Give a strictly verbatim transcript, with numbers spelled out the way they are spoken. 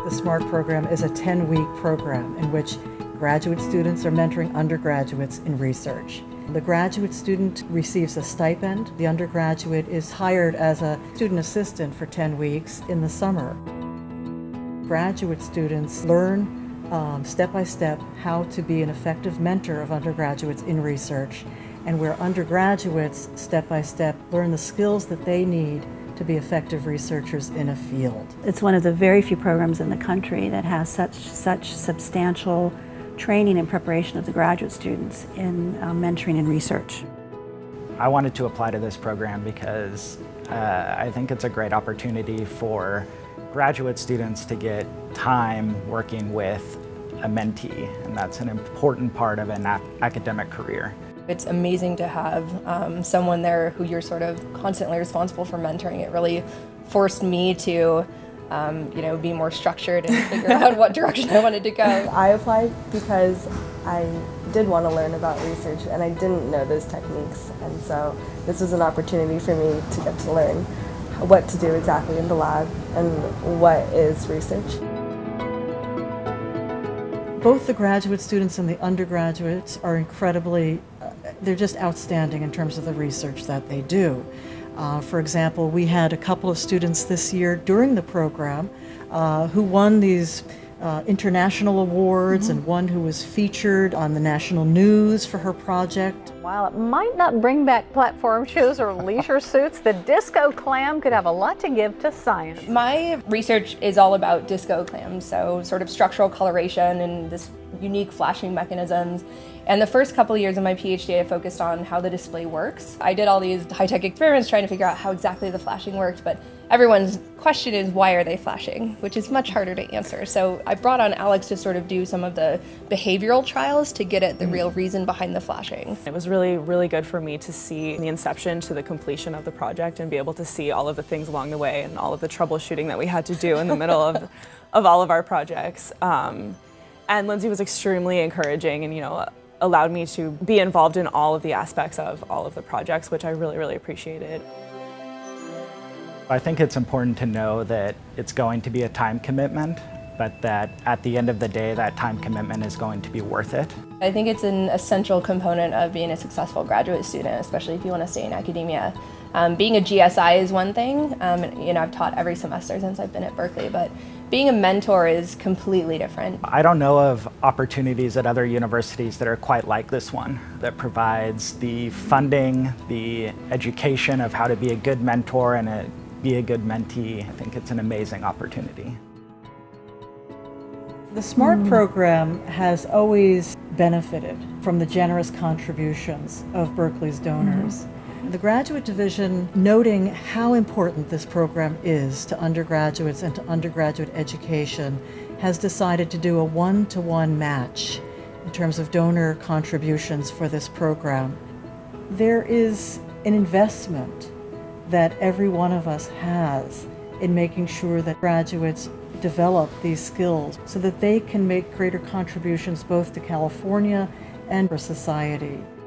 The SMART program is a ten-week program in which graduate students are mentoring undergraduates in research. The graduate student receives a stipend. The undergraduate is hired as a student assistant for ten weeks in the summer. Graduate students learn um, step by step how to be an effective mentor of undergraduates in research, and where undergraduates step by step learn the skills that they need to be effective researchers in a field. It's one of the very few programs in the country that has such, such substantial training and preparation of the graduate students in uh, mentoring and research. I wanted to apply to this program because uh, I think it's a great opportunity for graduate students to get time working with a mentee, and that's an important part of an academic career. It's amazing to have um, someone there who you're sort of constantly responsible for mentoring. It really forced me to um, you know, be more structured and figure out what direction I wanted to go. I applied because I did want to learn about research and I didn't know those techniques, and so this was an opportunity for me to get to learn what to do exactly in the lab and what is research. Both the graduate students and the undergraduates are incredibly, uh, they're just outstanding in terms of the research that they do. Uh, for example, we had a couple of students this year during the program uh, who won these uh, international awards, mm-hmm. and one who was featured on the national news for her project. While it might not bring back platform shoes or leisure suits, the disco clam could have a lot to give to science. My research is all about disco clams, so sort of structural coloration and this unique flashing mechanisms. And the first couple of years of my PhD, I focused on how the display works. I did all these high-tech experiments trying to figure out how exactly the flashing worked, but everyone's question is, why are they flashing? Which is much harder to answer. So I brought on Alex to sort of do some of the behavioral trials to get at the real reason behind the flashing. It was really, really good for me to see the inception to the completion of the project and be able to see all of the things along the way and all of the troubleshooting that we had to do in the middle of, of all of our projects. Um, and Lindsay was extremely encouraging and, you know, allowed me to be involved in all of the aspects of all of the projects, which I really, really appreciated. I think it's important to know that it's going to be a time commitment, but that at the end of the day, that time commitment is going to be worth it. I think it's an essential component of being a successful graduate student, especially if you want to stay in academia. Um, being a G S I is one thing. Um, you know, I've taught every semester since I've been at Berkeley, but being a mentor is completely different. I don't know of opportunities at other universities that are quite like this one, that provides the funding, the education of how to be a good mentor and a, be a good mentee. I think it's an amazing opportunity. The SMART program has always benefited from the generous contributions of Berkeley's donors. Mm-hmm. The graduate division, noting how important this program is to undergraduates and to undergraduate education, has decided to do a one-to-one match in terms of donor contributions for this program. There is an investment that every one of us has in making sure that graduates develop these skills so that they can make greater contributions both to California and for society.